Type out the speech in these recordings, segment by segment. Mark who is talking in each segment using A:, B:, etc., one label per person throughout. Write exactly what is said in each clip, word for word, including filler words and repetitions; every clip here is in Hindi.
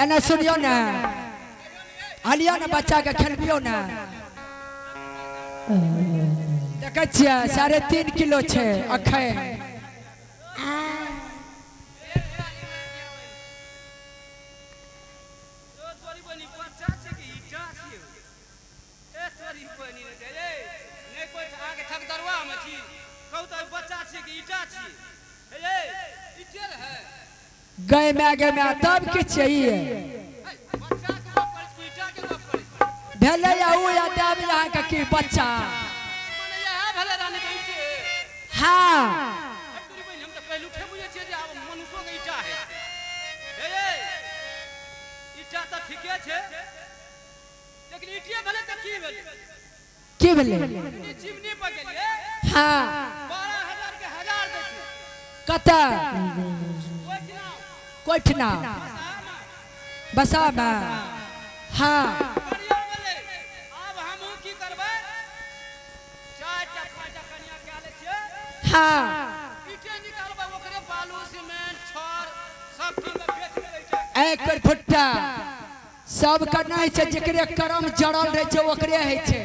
A: एना सुनियो ना आलिया ना बच्चा के खेलबियो ना देखे छिया साढ़े तीन किलो छे अखे गए में गए में तब की चाहिए भेले या उ या देव यहाँ का की बच्चा हाँ की भेले हाँ कता कोठना बसा में हाँ हाँ एक फुट्टा सब का नहीं छे जकरे करम जड़ल रहे छे ओकरे है छे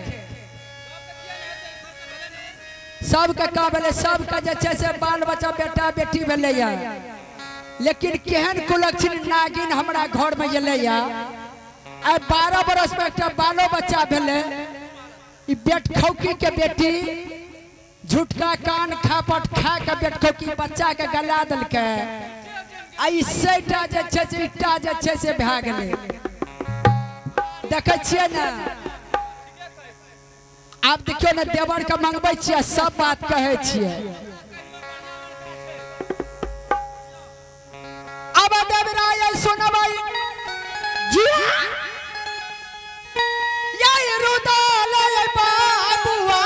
A: सब का का भेले सब का जे छे से बाल बच्चा बेटा बेटी भेले या लेकिन केहन कुलक्षण नागिन हमरा घर में एले या आ बारह बरस में एक बालो बच्चा भेले ई बेट खौकी के बेटी झुटका कान खापट खा के बेट खौकी बच्चा के गला दल के ऐसेटा जे छे से इटा जे छे से भा गेले देखे छिए ना आप देखियो ना देवर के मंगबै छिए सब बात कहे छिए अब देवराय सुनबै जी ये रुदल बाबुआ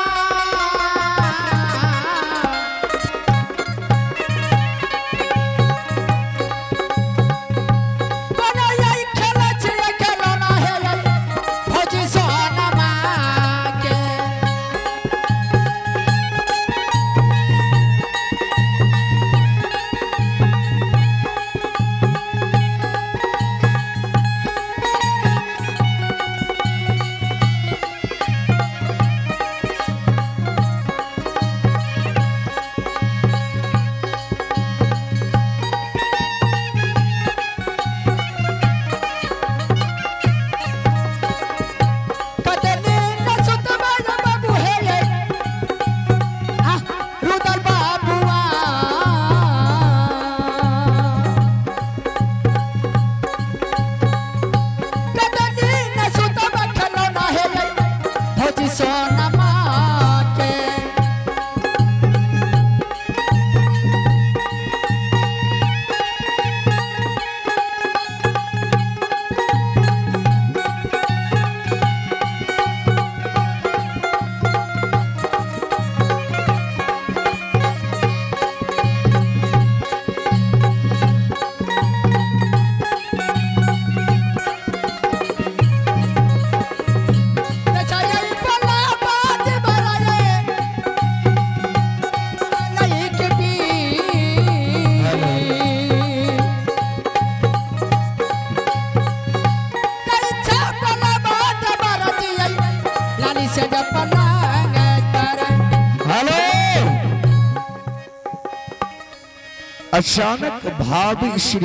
B: अचानक भाभी श्री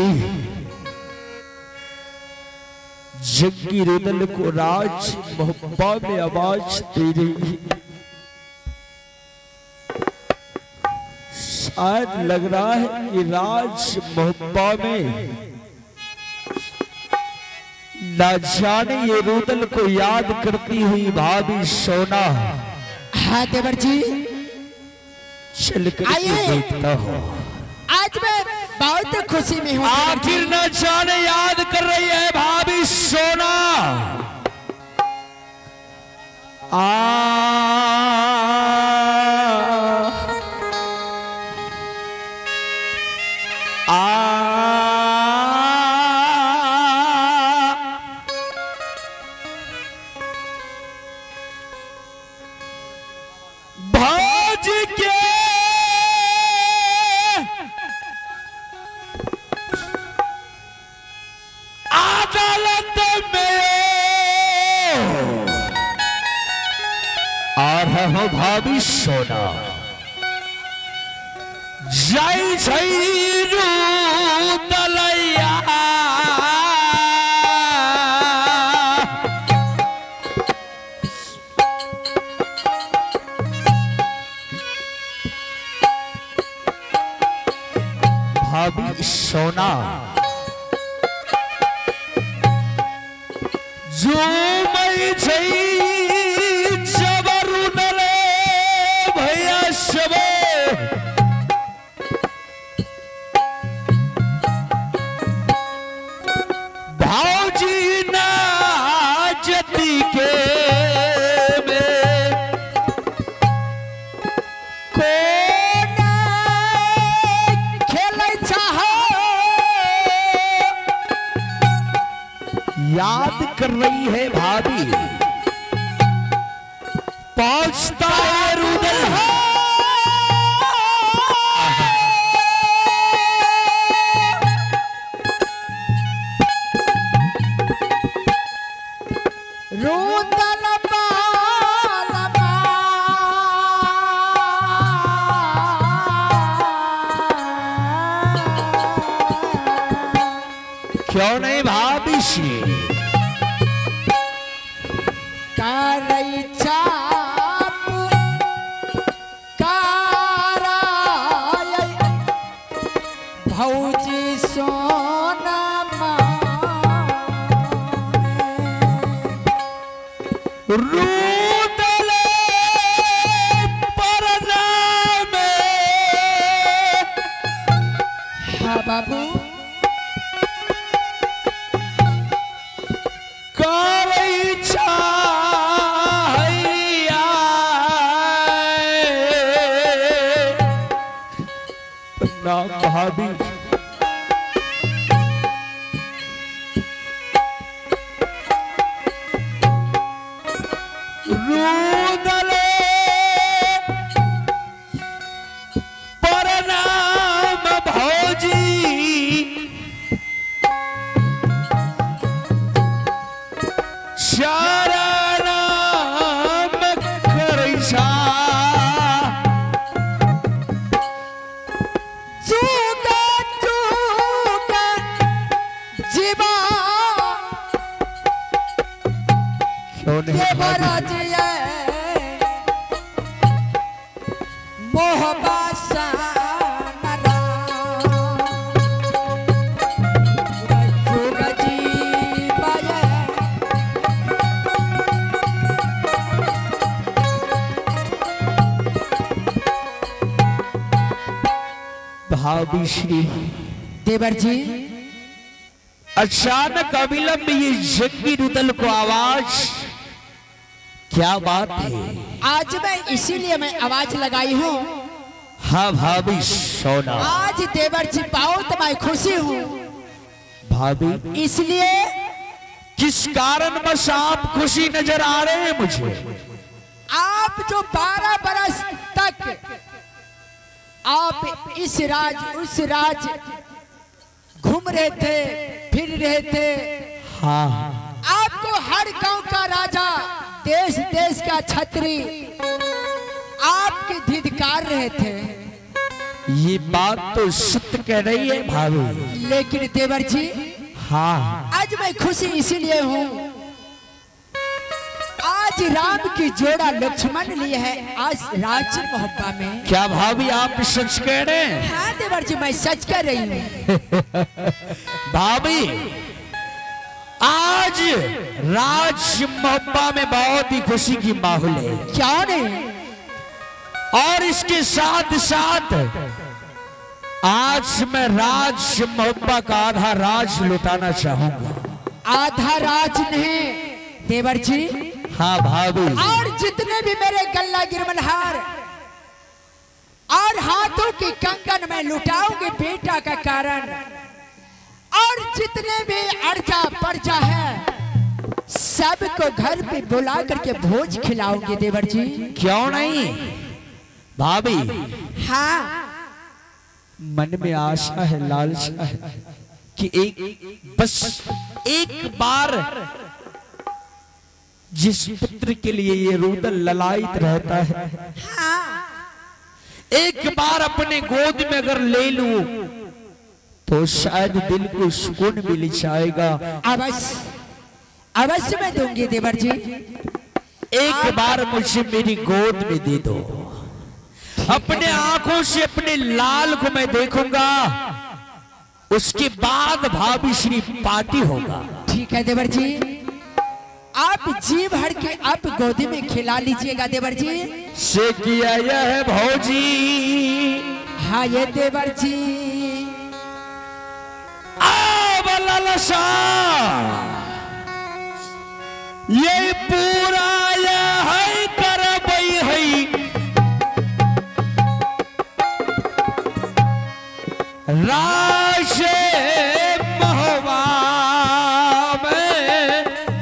B: जग्गी रुदल को राज मोहब्बा में आवाज दे रही है। शायद लग रहा है कि राज मोहब्बा में न जाने ये रुदल को याद करती हुई भाभी सोना।
A: हाँ देवर जी
B: चल कर देखता हूँ।
A: आज मैं बहुत खुशी में हूँ।
B: आखिर न जाने याद कर रही है भाभी सोना। आ आ भाज के भाभी सोना जय जय रूदलैया भाभी सोना जो मैं जई जबरू नले भैया शबे भाजी ना जती के में
A: कोन खेलै चाह
B: याद कर रही है भाभी पहुंचता है रुदल
A: रूदल बाल बा
B: क्यों नहीं भाभी श्री
A: करई चाप कराय भौजी सोना
B: रुदल परनाम
A: हाँ बाबू
B: करई चाहिया ना भाभी रुदल परनाम भौजी शरणम करैसा
A: जुगा जुगा जीवा
B: क्यों नहीं
A: के
B: भाभी
A: बरजिए मोहबा सानरा जुगा जीवा
B: भाभी श्री
A: देवर जी
B: अचानक अविलंब ये जंगी रुदल को आवाज क्या बात है
A: आज मैं इसीलिए मैं आवाज लगाई हूँ
B: हाँ भाभी सोना
A: आज देवर जी बहुत मैं खुशी हूँ
B: भाभी
A: इसलिए
B: किस कारण बस आप खुशी नजर आ रहे हैं मुझे
A: आप जो बारह बरस तक आप इस राज उस राज घूम रहे थे फिर रहे थे
B: हाँ
A: आपको हर गांव का राजा देश देश का छत्री आपके धिक्कार रहे थे
B: ये बात तो सत्य कह रही है भाभी
A: लेकिन देवर जी
B: हाँ
A: आज मैं खुशी इसीलिए हूँ आज राम की जोड़ा लक्ष्मण लिए है आज राज मोहब्बा में
B: क्या भाभी आप सच कह रहे हैं
A: हाँ देवर जी मैं सच कह रही हूँ
B: भाभी आज राज मोहब्बा में बहुत ही खुशी की माहौल है
A: क्या नहीं
B: और इसके साथ साथ आज मैं राज मोहब्बा का आधा राज लुटाना चाहूंगा
A: आधा राज नहीं देवर जी
B: हाँ भाभी
A: और जितने भी मेरे गल्ला गिरमनहार और हाथों की कंगन में लुटाऊंगी बेटा का कारण और जितने भी अर्जा पर्जा है सबको घर पे बुला करके भोज खिलाऊंगी देवर जी
B: क्यों नहीं भाभी
A: हाँ
B: मन में आशा है लालसा है कि एक बस एक बार जिस पुत्र के लिए ये रुदल ललायित रहता है, एक बार अपने गोद में अगर ले लूं तो शायद दिल को सुकून मिल जाएगा।
A: अवश्य अवश्य मैं दूंगी देवर जी।
B: एक बार मुझे मेरी गोद में दे दो, अपने आंखों से अपने लाल को मैं देखूंगा, उसके बाद भाभी श्री पार्टी होगा।
A: ठीक है देवर जी, आप जी भर के आप गोदी में खिला लीजिएगा देवर जी।
B: से किया यह है भौजी।
A: हाँ ये देवर जी।
B: ललसा ये पूरा यह है करबई है, राशे महवा में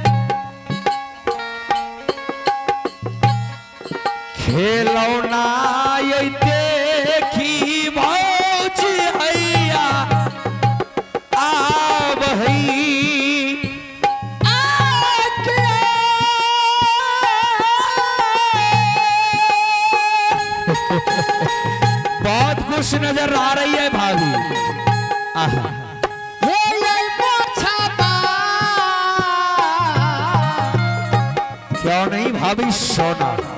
B: खेलौना ये देखी भौजी हैया आब है। बहुत खुश नजर आ रही है भाभी। आहा
A: ये ये मोछा बा।
B: क्यों नहीं भाभी सोना।